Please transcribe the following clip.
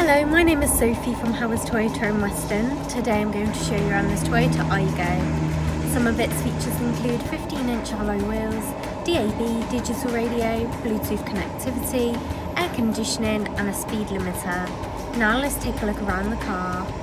Hello, my name is Sophie from Howard's Toyota in Weston. Today I'm going to show you around this Toyota Aygo. Some of its features include 15-inch alloy wheels, DAB, digital radio, Bluetooth connectivity, air conditioning and a speed limiter. Now let's take a look around the car.